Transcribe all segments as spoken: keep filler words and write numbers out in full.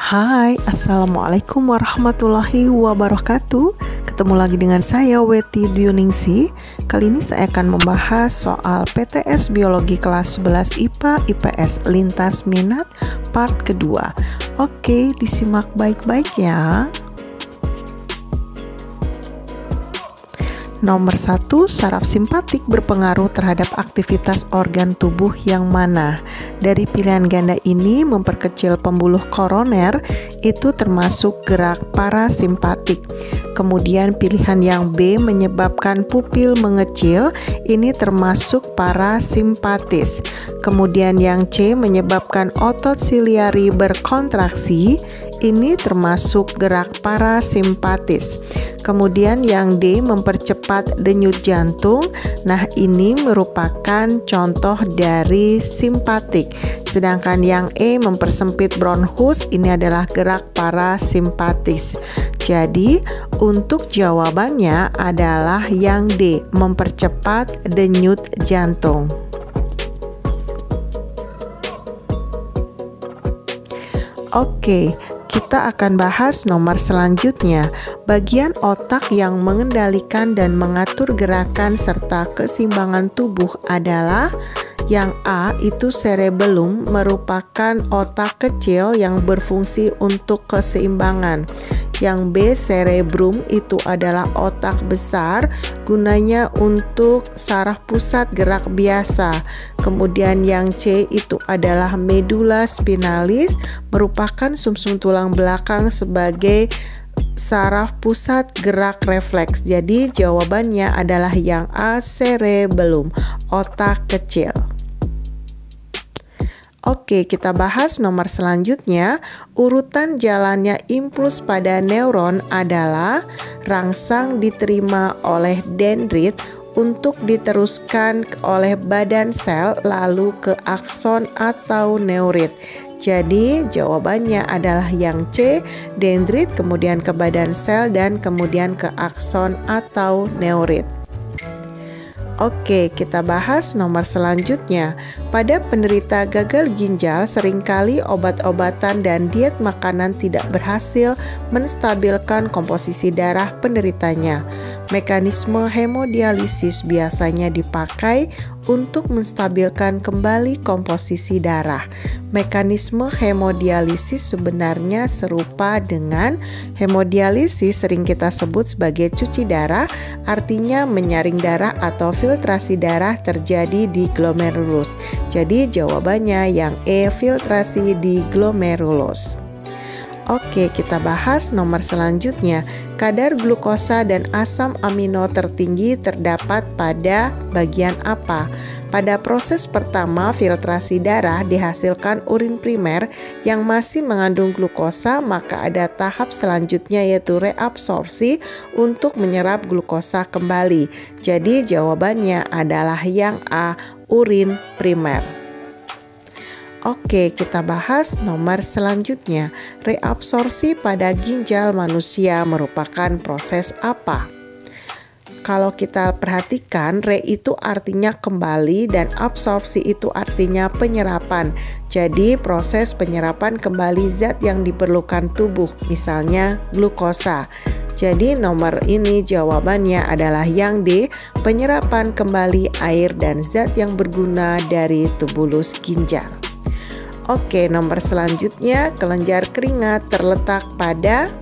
Hai, Assalamualaikum warahmatullahi wabarakatuh. Ketemu lagi dengan saya Weti Dwiningsih. Kali ini saya akan membahas soal P T S Biologi kelas sebelas I P A I P S Lintas Minat part kedua. Oke, disimak baik-baik ya. Nomor satu, saraf simpatik berpengaruh terhadap aktivitas organ tubuh yang mana? Dari pilihan ganda ini memperkecil pembuluh koroner itu termasuk gerak parasimpatik. Kemudian pilihan yang B menyebabkan pupil mengecil, ini termasuk parasimpatis. Kemudian yang C menyebabkan otot siliari berkontraksi, ini termasuk gerak parasimpatis. Kemudian yang D mempercepat denyut jantung. Nah, ini merupakan contoh dari simpatik. Sedangkan yang E mempersempit bronchus, ini adalah gerak parasimpatis. Jadi, untuk jawabannya adalah yang D, mempercepat denyut jantung. Oke, kita akan bahas nomor selanjutnya. Bagian otak yang mengendalikan dan mengatur gerakan serta keseimbangan tubuh adalah yang A, itu cerebellum, merupakan otak kecil yang berfungsi untuk keseimbangan. Yang B, cerebrum, itu adalah otak besar, gunanya untuk saraf pusat gerak biasa. Kemudian yang C itu adalah medulla spinalis, merupakan sumsum tulang belakang sebagai saraf pusat gerak refleks. Jadi jawabannya adalah yang A, cerebellum, otak kecil. Oke, kita bahas nomor selanjutnya. Urutan jalannya impuls pada neuron adalah rangsang diterima oleh dendrit untuk diteruskan oleh badan sel lalu ke akson atau neurit. Jadi jawabannya adalah yang C, dendrit, kemudian ke badan sel dan kemudian ke akson atau neurit. Oke, kita bahas nomor selanjutnya. Pada penderita gagal ginjal, seringkali obat-obatan dan diet makanan tidak berhasil menstabilkan komposisi darah penderitanya. Mekanisme hemodialisis biasanya dipakai untuk menstabilkan kembali komposisi darah. Mekanisme hemodialisis sebenarnya serupa dengan hemodialisis sering kita sebut sebagai cuci darah, artinya menyaring darah atau filtrasi darah terjadi di glomerulus. Jadi jawabannya yang E, filtrasi di glomerulus. Oke, kita bahas nomor selanjutnya. Kadar glukosa dan asam amino tertinggi terdapat pada bagian apa? Pada proses pertama filtrasi darah dihasilkan urin primer yang masih mengandung glukosa, maka ada tahap selanjutnya yaitu reabsorpsi untuk menyerap glukosa kembali. Jadi jawabannya adalah yang A, urin primer. Oke, kita bahas nomor selanjutnya. Reabsorpsi pada ginjal manusia merupakan proses apa? Kalau kita perhatikan, re itu artinya kembali dan absorpsi itu artinya penyerapan. Jadi proses penyerapan kembali zat yang diperlukan tubuh, misalnya glukosa. Jadi nomor ini jawabannya adalah yang D, penyerapan kembali air dan zat yang berguna dari tubulus ginjal. Oke, nomor selanjutnya, kelenjar keringat terletak pada,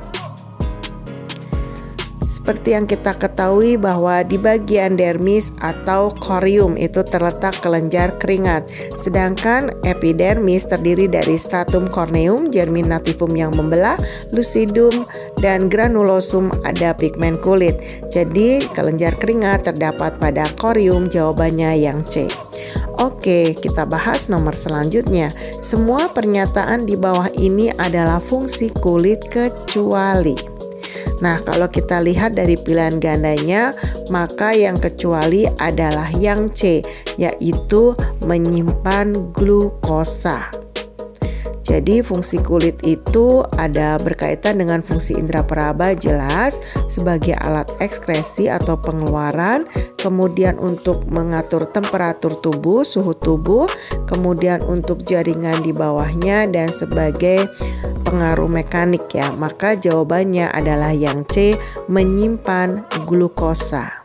seperti yang kita ketahui bahwa di bagian dermis atau chorium itu terletak kelenjar keringat. Sedangkan epidermis terdiri dari stratum corneum, germinativum yang membelah, lucidum, dan granulosum ada pigmen kulit. Jadi kelenjar keringat terdapat pada chorium, jawabannya yang C. Oke, kita bahas nomor selanjutnya. Semua pernyataan di bawah ini adalah fungsi kulit kecuali. Nah, kalau kita lihat dari pilihan gandanya, maka yang kecuali adalah yang C, yaitu menyimpan glukosa. Jadi fungsi kulit itu ada berkaitan dengan fungsi indera peraba jelas sebagai alat ekskresi atau pengeluaran, kemudian untuk mengatur temperatur tubuh, suhu tubuh, kemudian untuk jaringan di bawahnya dan sebagai pengaruh mekanik ya. Maka jawabannya adalah yang C, menyimpan glukosa.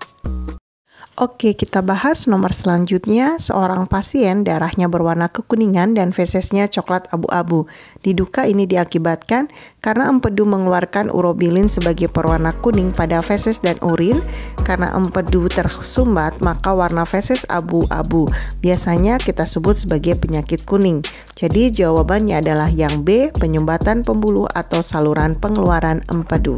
Oke, kita bahas nomor selanjutnya. Seorang pasien darahnya berwarna kekuningan dan fesesnya coklat abu-abu. Diduga ini diakibatkan karena empedu mengeluarkan urobilin sebagai perwarna kuning pada feses dan urin. Karena empedu tersumbat, maka warna feses abu-abu. Biasanya kita sebut sebagai penyakit kuning. Jadi jawabannya adalah yang B, penyumbatan pembuluh atau saluran pengeluaran empedu.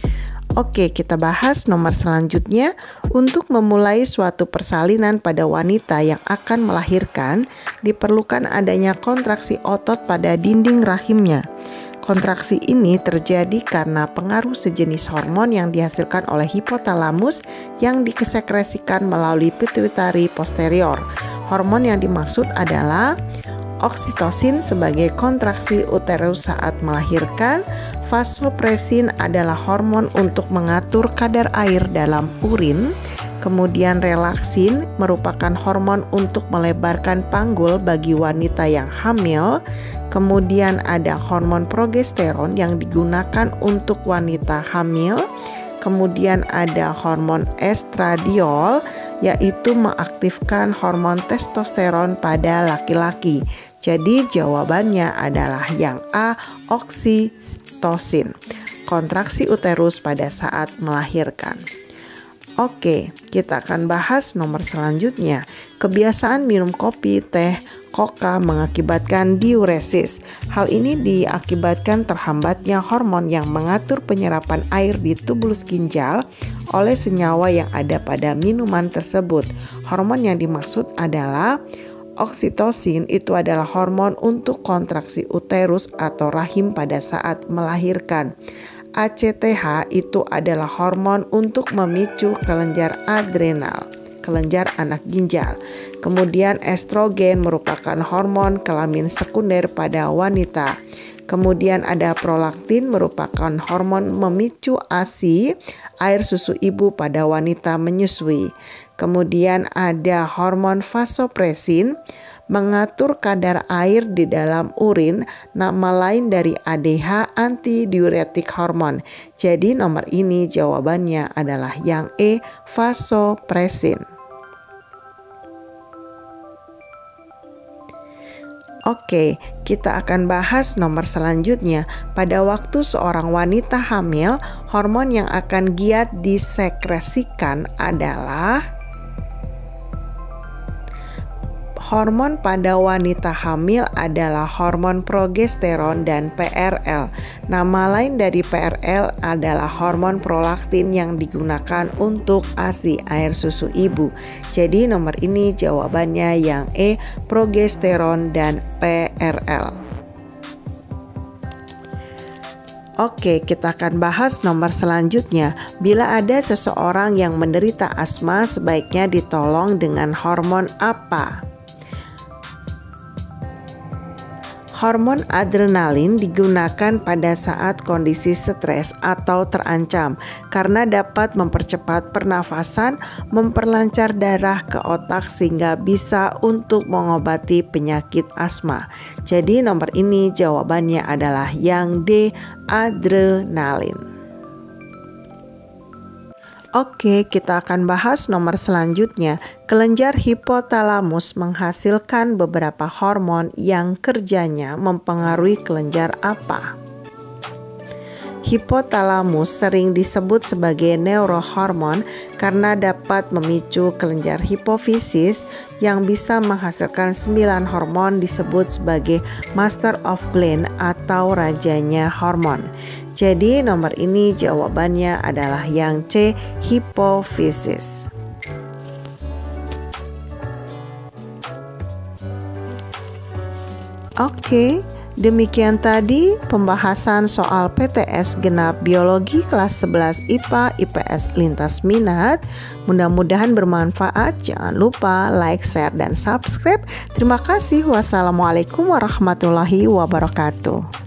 Oke, kita bahas nomor selanjutnya. Untuk memulai suatu persalinan pada wanita yang akan melahirkan, diperlukan adanya kontraksi otot pada dinding rahimnya. Kontraksi ini terjadi karena pengaruh sejenis hormon yang dihasilkan oleh hipotalamus yang disekresikan melalui pituitari posterior. Hormon yang dimaksud adalah oksitosin sebagai kontraksi uterus saat melahirkan. Vasopresin adalah hormon untuk mengatur kadar air dalam urin. Kemudian relaksin merupakan hormon untuk melebarkan panggul bagi wanita yang hamil. Kemudian ada hormon progesteron yang digunakan untuk wanita hamil. Kemudian ada hormon estradiol, yaitu mengaktifkan hormon testosteron pada laki-laki. Jadi jawabannya adalah yang A, oksitosin, kontraksi uterus pada saat melahirkan. Oke, kita akan bahas nomor selanjutnya. Kebiasaan minum kopi, teh, koka mengakibatkan diuresis. Hal ini diakibatkan terhambatnya hormon yang mengatur penyerapan air di tubulus ginjal oleh senyawa yang ada pada minuman tersebut. Hormon yang dimaksud adalah oksitosin. Itu adalah hormon untuk kontraksi uterus atau rahim pada saat melahirkan. A C T H itu adalah hormon untuk memicu kelenjar adrenal, kelenjar anak ginjal. Kemudian estrogen merupakan hormon kelamin sekunder pada wanita. Kemudian ada prolaktin merupakan hormon memicu A S I, air susu ibu pada wanita menyusui. Kemudian ada hormon vasopresin mengatur kadar air di dalam urin, nama lain dari A D H, antidiuretik hormon. Jadi nomor ini jawabannya adalah yang E, vasopresin. Oke, kita akan bahas nomor selanjutnya. Pada waktu seorang wanita hamil, hormon yang akan giat disekresikan adalah hormon pada wanita hamil adalah hormon progesteron dan P R L. Nama lain dari P R L adalah hormon prolaktin yang digunakan untuk A S I, air susu ibu. Jadi nomor ini jawabannya yang E, progesteron dan P R L. Oke, kita akan bahas nomor selanjutnya. Bila ada seseorang yang menderita asma, sebaiknya ditolong dengan hormon apa? Hormon adrenalin digunakan pada saat kondisi stres atau terancam karena dapat mempercepat pernafasan, memperlancar darah ke otak sehingga bisa untuk mengobati penyakit asma. Jadi nomor ini jawabannya adalah yang D, adrenalin. Oke, kita akan bahas nomor selanjutnya. Kelenjar hipotalamus menghasilkan beberapa hormon yang kerjanya mempengaruhi kelenjar apa? Hipotalamus sering disebut sebagai neurohormon karena dapat memicu kelenjar hipofisis yang bisa menghasilkan sembilan hormon disebut sebagai master of gland atau rajanya hormon. Jadi nomor ini jawabannya adalah yang C, hipofisis. Oke, demikian tadi pembahasan soal P T S Genap Biologi kelas sebelas I P A I P S lintas minat. Mudah-mudahan bermanfaat. Jangan lupa like, share, dan subscribe. Terima kasih. Wassalamualaikum warahmatullahi wabarakatuh.